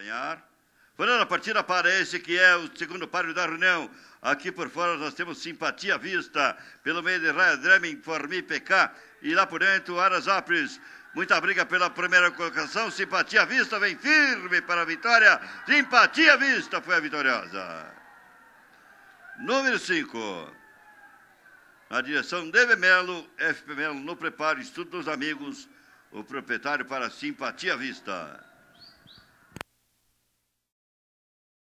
acompanhar. Falando a partida para esse que é o segundo páreo da reunião. Aqui por fora nós temos Simpatia Vista, pelo meio de Raya Dremen, Formi PK e lá por dentro Aras Apres. Muita briga pela primeira colocação. Simpatia Vista vem firme para a vitória. Simpatia Vista foi a vitoriosa. Número 5. Na direção de Melo, FP Melo no preparo, estudo dos amigos, o proprietário para Simpatia Vista.